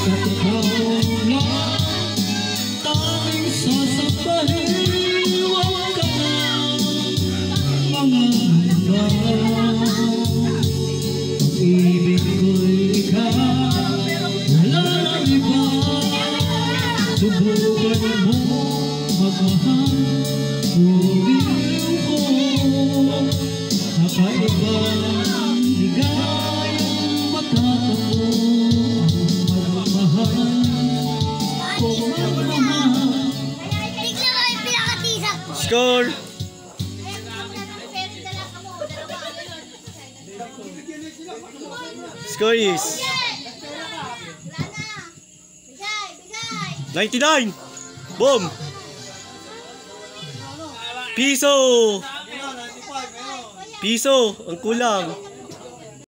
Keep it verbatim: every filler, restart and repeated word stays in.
Subukan mo magmahal, suliw ko. Nakaibang ligayang matatamo ang magmahal. Kung magmahal. Score! Score is ninety-nine! Boom! Piso! Piso! Ang kulang!